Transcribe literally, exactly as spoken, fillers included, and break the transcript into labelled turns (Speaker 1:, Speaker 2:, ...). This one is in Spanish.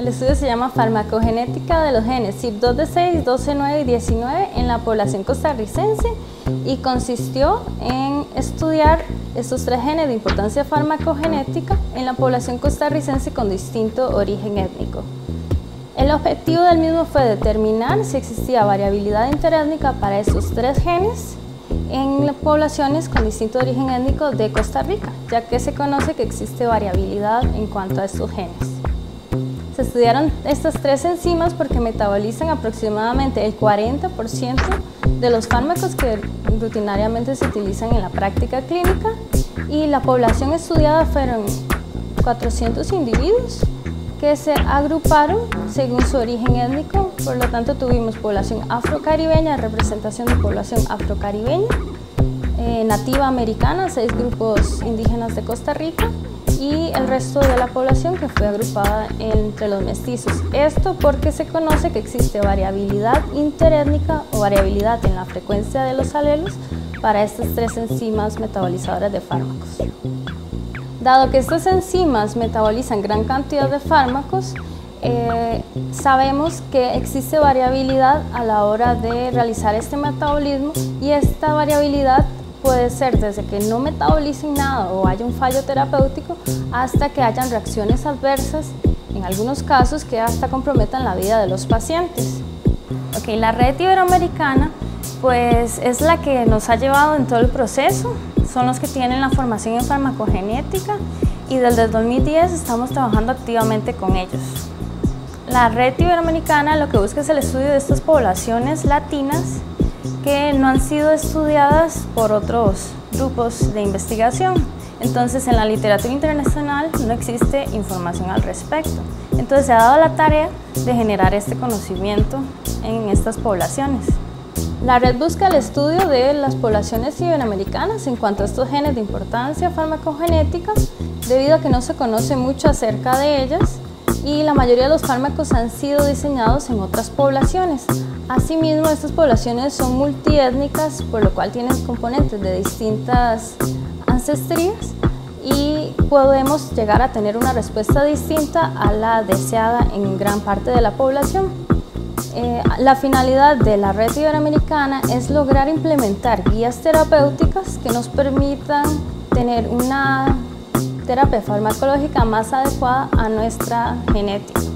Speaker 1: El estudio se llama Farmacogenética de los genes C Y P dos D seis, doce nueve y diecinueve en la población costarricense y consistió en estudiar estos tres genes de importancia farmacogenética en la población costarricense con distinto origen étnico. El objetivo del mismo fue determinar si existía variabilidad interétnica para estos tres genes en las poblaciones con distinto origen étnico de Costa Rica, ya que se conoce que existe variabilidad en cuanto a estos genes. Se estudiaron estas tres enzimas porque metabolizan aproximadamente el cuarenta por ciento de los fármacos que rutinariamente se utilizan en la práctica clínica, y la población estudiada fueron cuatrocientos individuos que se agruparon según su origen étnico. Por lo tanto, tuvimos población afrocaribeña, representación de población afrocaribeña, eh, nativa americana, seis grupos indígenas de Costa Rica, y el resto de la población que fue agrupada entre los mestizos. Esto porque se conoce que existe variabilidad interétnica o variabilidad en la frecuencia de los alelos para estas tres enzimas metabolizadoras de fármacos. Dado que estas enzimas metabolizan gran cantidad de fármacos, eh, sabemos que existe variabilidad a la hora de realizar este metabolismo, y esta variabilidad puede ser desde que no metabolicen nada o haya un fallo terapéutico hasta que hayan reacciones adversas, en algunos casos que hasta comprometan la vida de los pacientes. Okay, la red iberoamericana pues es la que nos ha llevado en todo el proceso, son los que tienen la formación en farmacogenética y desde el dos mil diez estamos trabajando activamente con ellos. La red iberoamericana lo que busca es el estudio de estas poblaciones latinas que no han sido estudiadas por otros grupos de investigación. Entonces, en la literatura internacional no existe información al respecto. Entonces, se ha dado la tarea de generar este conocimiento en estas poblaciones. La red busca el estudio de las poblaciones iberoamericanas en cuanto a estos genes de importancia farmacogenética, debido a que no se conoce mucho acerca de ellas y la mayoría de los fármacos han sido diseñados en otras poblaciones. Asimismo, estas poblaciones son multiétnicas, por lo cual tienen componentes de distintas ancestrías y podemos llegar a tener una respuesta distinta a la deseada en gran parte de la población. Eh, la finalidad de la red iberoamericana es lograr implementar guías terapéuticas que nos permitan tener una terapia farmacológica más adecuada a nuestra genética.